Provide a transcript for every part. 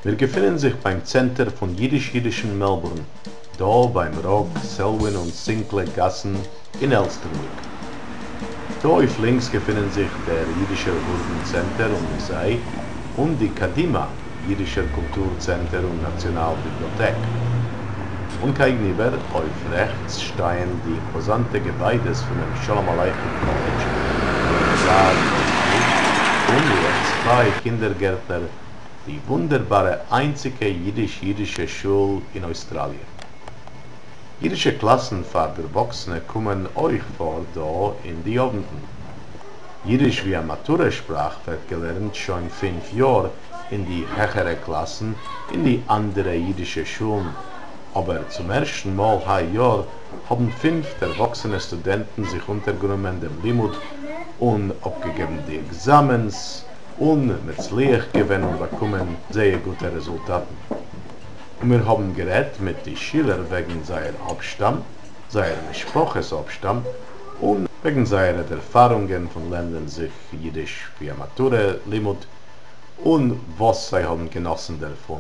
Wir befinden sich beim Center von Jiddisch-Jiddischen Melbourne, da beim Rock, Selwyn und Sinclair Gassen in Elsternwick. Da auf links befinden sich der Jiddische Burgencenter und Museum und die Kadima, Jiddischer Kulturcenter und Nationalbibliothek. Und gegenüber auf rechts stehen die imposante Gebäude von dem Shalom Aleichem College, und ihre zwei Kindergärtner, die wunderbare einzige jiddisch-jiddische Schule in Australien. Jiddische Klassen für Erwachsene kommen euch vor da in die Abenden. Jiddisch wie eine Maturesprache wird gelernt schon 5 Jahre in die höhere Klassen in die andere jiddische Schulen. Aber zum ersten Mal ein Jahr haben 5 erwachsene Studenten sich untergenommen dem Limud und abgegeben die Examens und mit Licht gewinnen und bekommen sehr gute Resultate. Und wir haben geredet mit den Schülern wegen seiner Abstamm, seiner Sprachesabstamm und wegen seiner Erfahrungen von Ländern sich Jiddisch wie Matura, Limud und was sie haben genossen davon.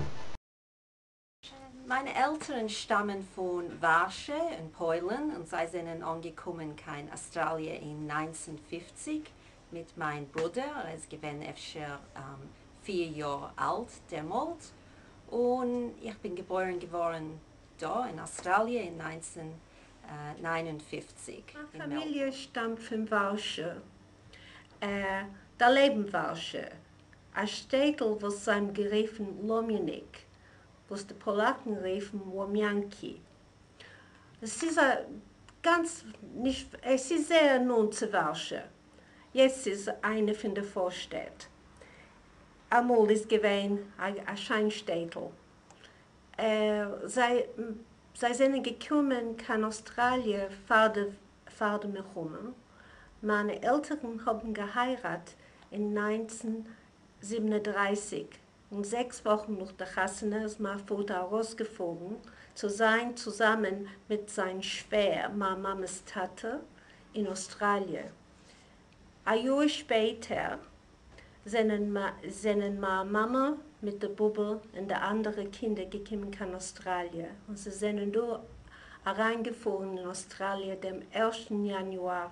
Meine Eltern stammen von Warsche in Polen und sie sind angekommen in Australien in 1950 mit meinem Bruder. Er ist öfter 4 Jahre alt damals. Und ich bin geboren geworden da in Australien in 1959. Meine Familie stammt von Warsche. Da leben Warsche. Ein Städtel, was seinem gerufen Lomienik, was die Polaken riefen Womianki. Es ist es ist sehr nun zu Warsche. Jetzt ist eine von der Vorstädten. Einmal ist gewesen ein Scheinstädtel. Sie sind gekommen in Australien vor dem Herum. Meine Eltern haben geheiratet in 1937. Und 6 Wochen nach der Chassene ist mein Vater herausgeflogen, zu sein zusammen mit seinem Schwer, meiner Mamas Tate, in Australien. Ein Jahr später sind meine Mama mit der Bubel und den anderen Kindern gekommen in Australien. Und sie sind da hereingefahren in Australien am 1. Januar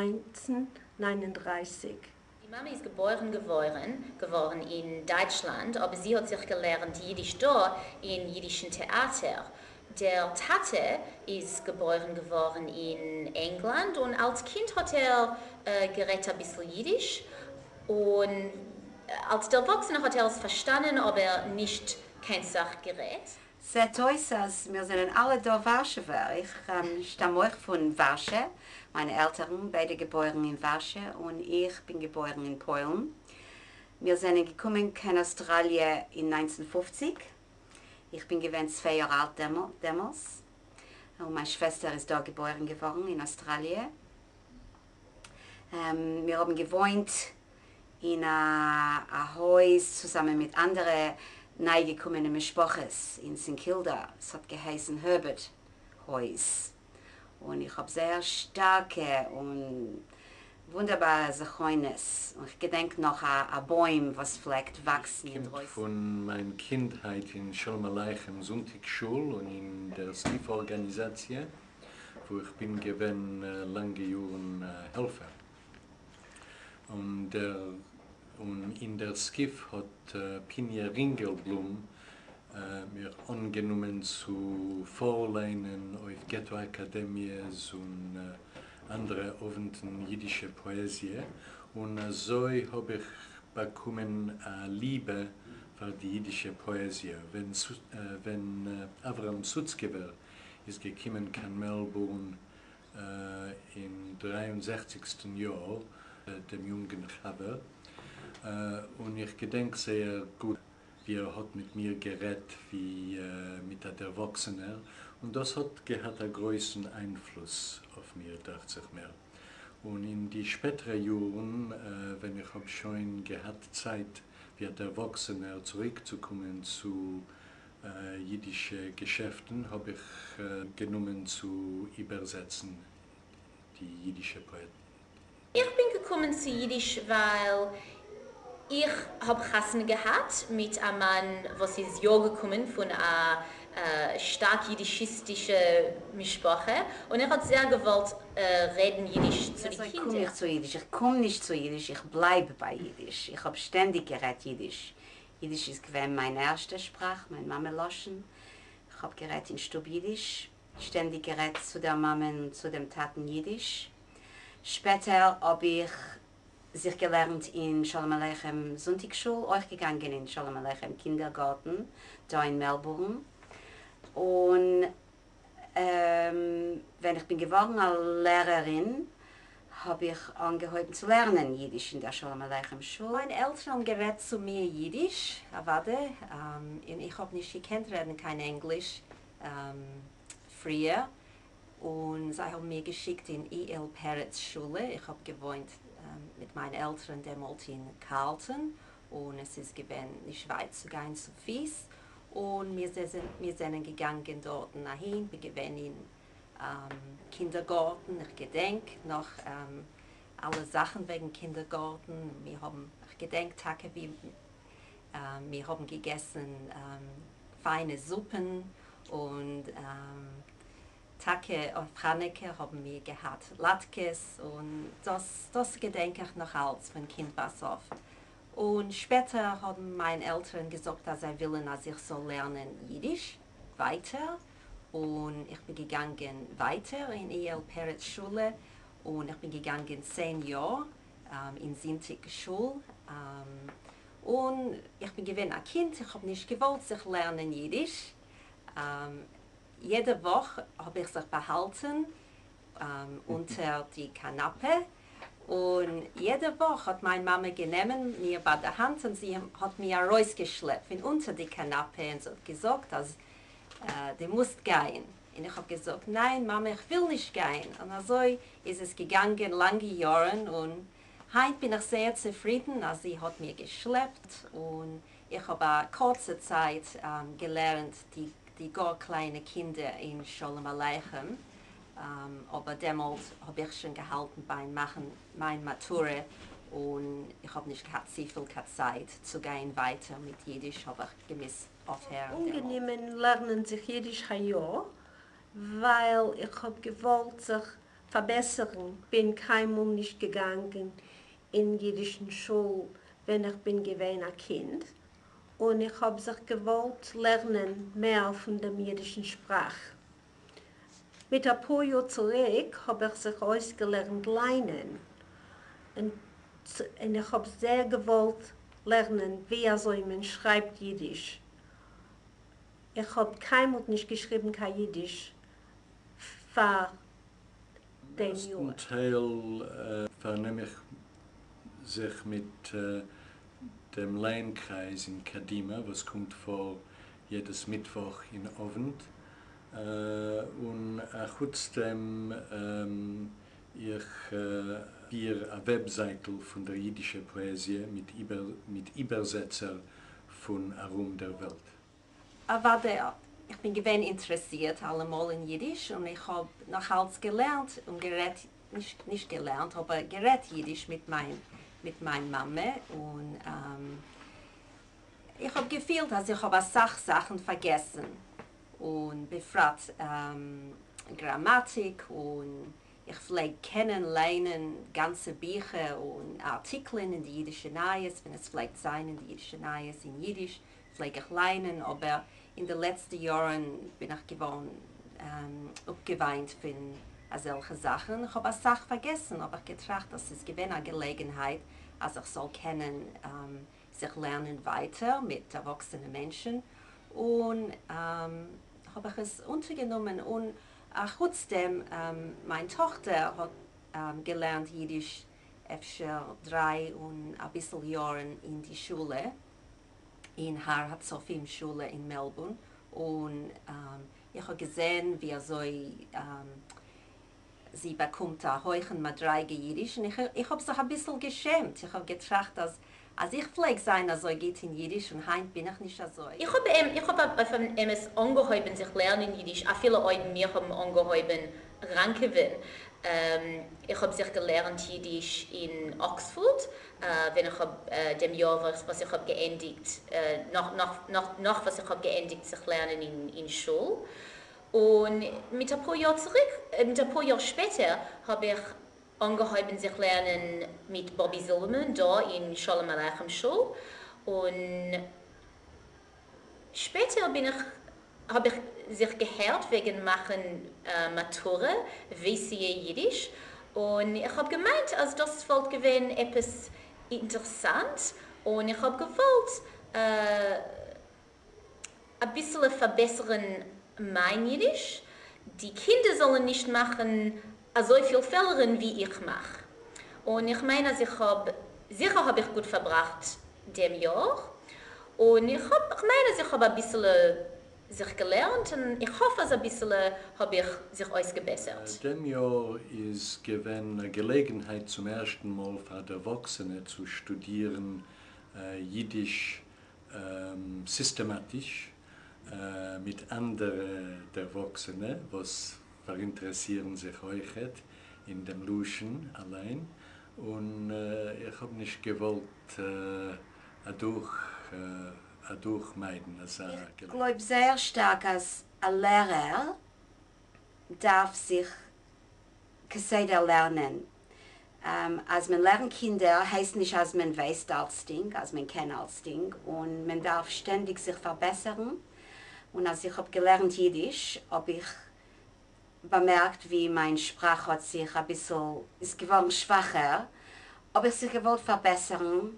1939. Die Mama ist geboren geworden in Deutschland, aber sie hat sich gelernt Jiddisch da in jiddischen Theater. Der Tate ist geboren geworden in England und als Kind hat er geredet ein bisschen Jiddisch. Und als der Erwachsene hat er es verstanden, aber nicht kein Sach gerät. Seit heute, wir sind alle da Warschewer. Ich stamme euch von Warsche. Meine Eltern, beide geboren in Warsche und ich bin geboren in Polen. Wir sind gekommen in Australien in 1950. Ich bin 2 Jahre alt damals. Und meine Schwester ist da geboren geworden in Australien. Wir haben gewohnt in einem Haus zusammen mit anderen neu gekommenen Mischproches in St. Kilda. Es hat geheißen Herbert Haus. Und ich habe sehr starke und wunderbare Sachoines. Und ich gedenke noch an Bäume, was vielleicht wachsen. Ich komme von meiner Kindheit in Shalom Aleichem Sonntagsschule und in der SCIF-Organisation, wo ich bin lange Jahre Helfer. Und in der SCIF hat Pinja Ringelblum mir angenommen zu Vorleinen auf Ghetto-Akademies und andere Abenden jiddische Poesie. Und so habe ich bekommen Liebe für die jiddische Poesie. Wenn Avram Sutzgeber ist gekommen in Melbourne im 63. Jahr, dem jungen Chaber, und ich gedenke sehr gut, wie er hat mit mir geredet, wie mit der Erwachsenen. Und das hat einen großen Einfluss auf mich, dachte ich mir. Und in die späteren Jahren, wenn ich schon Zeit, wie der Erwachsene zurückzukommen zu jiddischen Geschäften, habe ich genommen zu übersetzen, die jiddische Poesie. Ich bin gekommen zu Jiddisch, weil Ich habe Chasne gehabt mit einem Mann, was ist ja gekommen von einer stark jiddischistische Mischproche und er hat sehr gewollt reden Jiddisch zu den Ich komme Kindern. nicht zu Jiddisch, ich komme nicht zu Jiddisch, ich bleibe bei Jiddisch. Ich habe ständig geredet Jiddisch. Jiddisch ist gewesen meine erste Sprache, mein Mama-Loschen. Ich habe geredet in Stub Jiddisch, ständig geredet zu der Mama und zu dem Taten Jiddisch. Später habe ich sich gelernt in Shalom Aleichem Sonntagsschule, auch gegangen in Shalom Aleichem Kindergarten, da in Melbourne. Und wenn ich bin geworden als Lehrerin, habe ich angefangen zu lernen Jiddisch in der Shalom Aleichem Schule. Meine Eltern haben geredet zu mir Jiddisch, und ich habe nicht gekannt reden, kein Englisch früher. Und sie haben mir geschickt in E.L. Peretz Schule. Ich habe gewohnt mit meinen Eltern damals in Carlton und es ist gewesen, nicht weit zu gehen zu Fies. Und wir sind gegangen dort nachhin, wir gewesen in Kindergarten, ich gedenke noch alle Sachen wegen Kindergarten. Ich gedenke Tage wie wir haben gegessen feine Suppen und Tage auf Chaneke haben wir gehabt Latkes und das gedenke ich noch als von Kind was auf. Und später haben meine Eltern gesagt, dass sie wollen, dass ich so lernen Jiddisch weiter. Und ich bin gegangen weiter in E.L. Peretz Schule und ich bin gegangen 10 Jahre in Sintik Schule. Und ich bin gewesen ein Kind, ich habe nicht gewollt, sich lernen Jiddisch. Jede Woche habe ich sich behalten unter die Kanappe. Und jede Woche hat meine Mama genommen mir bei der Hand und sie hat mir rausgeschleppt unter die Kanappe und so gesagt, dass du musst gehen. Und ich habe gesagt, nein Mama, ich will nicht gehen. Und so ist es gegangen, lange Jahre. Und heute bin ich sehr zufrieden, dass sie hat mir geschleppt. Und ich habe eine kurze Zeit gelernt, die gar kleinen Kinder in Shalom Aleichem. Aber damals habe ich schon gehalten beim Machen meiner Matura und ich habe nicht gehabt, so viel Zeit zu gehen weiter mit Jiddisch, habe ich gemisst aufhören. Ungenehmen lernen sich Jiddisch ja, weil ich habe gewollt sich verbessern. Bin keinmal nicht gegangen in jiddischen Schule, wenn ich bin gewesen ein Kind. Und ich habe sich gewollt lernen mehr von der jiddischen Sprache. Mit ein paar Jahren zurück habe ich sich ausgelernt lernen. Und ich habe sehr gewollt lernen, wie also man schreibt Jiddisch. Ich habe keinmal nicht geschrieben, kein Jiddisch, für den Jahren. Zum Teil vernehme ich sich mit dem Leinkreis in Kadima, was kommt vor jedes Mittwoch in Abend. Und trotzdem ich hier eine Webseite von der jiddischen Poesie mit Übersetzer von herum der Welt. Aber ich bin gewesen interessiert allemal in Jiddisch und ich habe noch alles gelernt und gerät, nicht gelernt, aber gerät Jiddisch mit meiner Mama und ich habe gefühlt, dass ich habe Sachen vergessen und befragt Grammatik und ich pflege kennenlernen ganze Bücher und Artikel in die jiddische Neues, wenn es vielleicht sein in die jiddische Neues in Jiddisch, pflege ich lernen, aber in den letzten Jahren bin ich gewohnt abgeweint von solchen Sachen. Ich habe eine Sache vergessen, aber ich getracht, dass es eine Gelegenheit, als ich soll kennen, sich lernen weiter mit erwachsenen Menschen und habe ich es untergenommen und trotzdem meine Tochter hat gelernt Jiddisch efter 3 und ein bisschen Jahren in die Schule in Har Hatzofim Schule in Melbourne und ich habe gesehen, wie sie bekommt ein hohen Madreige Jiddisch und ich habe sich ein bisschen geschämt. Ich habe gedacht, dass als ich pflege sein, also geht in Jiddisch und heim bin ich nicht so. Ich habe von MS angehoben sich lernen Jiddisch, auch viele Leute mir haben angehoben rangewinnen. Ich habe sich gelernt Jiddisch in Oxford, wenn ich dem Jahr, was ich habe geendigt, noch was ich habe geendigt, sich lernen in Schule. Und mit ein paar Jahren mit ein paar Jahren später habe ich angehoben sich lernen mit Bobby Silverman da in Sholem Aleichem Schule. Und später habe ich sich gehört wegen machen Matura, WCA Jiddisch. Und ich habe gemeint, als das wollte gewesen etwas interessant. Und ich habe gewollt, ein bisschen verbessern mein Jiddisch. Die Kinder sollen nicht machen so viele Fehler, wie ich mache. Und ich meine, sicher habe ich gut verbracht dem Jahr. Und ich meine, ich habe ein bisschen sich gelernt und ich hoffe, dass ein bisschen habe ich sich ausgebessert. Dem Jahr ist gewesen eine Gelegenheit zum ersten Mal für die Erwachsenen zu studieren Jiddisch systematisch mit anderen Erwachsenen, was interessieren sich euch in dem Luschen allein. Und ich habe nicht gewollt durchmeiden. Ich glaube sehr stark, als ein Lehrer darf sich Keseder lernen. Als man lernt Kinder, heißt nicht, als man weiß als Ding, als man kennt als Ding. Und man darf ständig sich verbessern. Und als ich habe gelernt Jiddisch, habe ich bemerkt, wie meine Sprache hat sich ein bisschen, ist geworden schwacher, aber ich sich gewollt verbessern.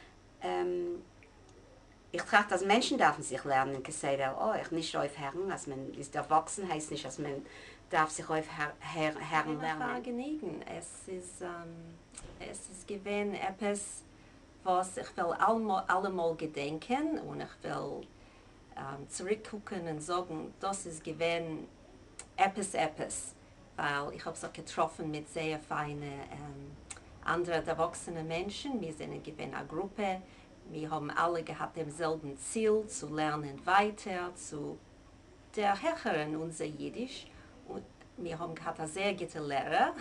Ich trage, dass Menschen dürfen sich lernen, Keseder, ich nicht aufhören, als man ist erwachsen, heißt nicht, dass man darf sich aufhören lernen. Es ist gewesen etwas, was ich will allemal gedenken und ich will zurückgucken und sagen, das ist gewesen etwas, weil ich habe es auch getroffen mit sehr feinen anderen erwachsenen Menschen. Wir sind gewesen eine Gruppe, wir haben alle gehabt demselben Ziel, zu lernen weiter, zu der Herren unser Jiddisch. Und wir haben gehabt einen sehr guten Lehrer,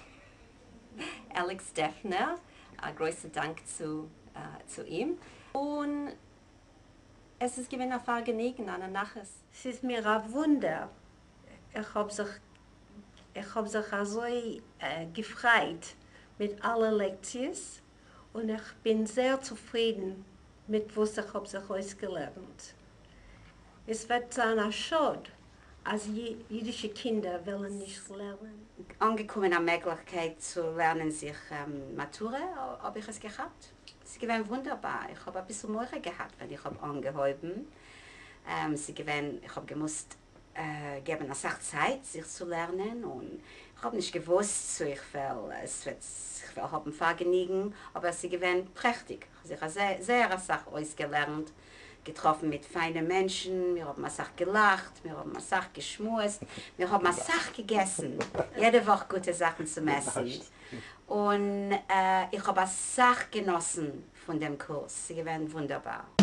Alex Defner, ein großer Dank zu ihm. Und es ist gewesen ein Vergnügen, ein Naches. Es ist mir ein Wunder. Ich habe sich so gefreut mit allen Lektionen und ich bin sehr zufrieden mit was ich habe sich ausgelernt. Es wird sein schade, als jüdische Kinder wollen nicht lernen. Angekommen an Möglichkeit zu lernen, sich Matura, habe ich es gehabt. Sie gewesen wunderbar. Ich habe ein bisschen mehr gehabt, wenn ich habe angehoben. Ich habe gemusst geben eine Sache Zeit, sich zu lernen und ich habe nicht gewusst, ich will haben Vergnügen, aber sie gewesen prächtig. Ich habe sehr eine Sache ausgelernt, getroffen mit feinen Menschen, wir haben eine Sache gelacht, wir haben eine Sache geschmust, wir haben eine Sache gegessen, jede Woche gute Sachen zum Essen. Und ich habe eine Sache genossen von dem Kurs, sie gewesen wunderbar.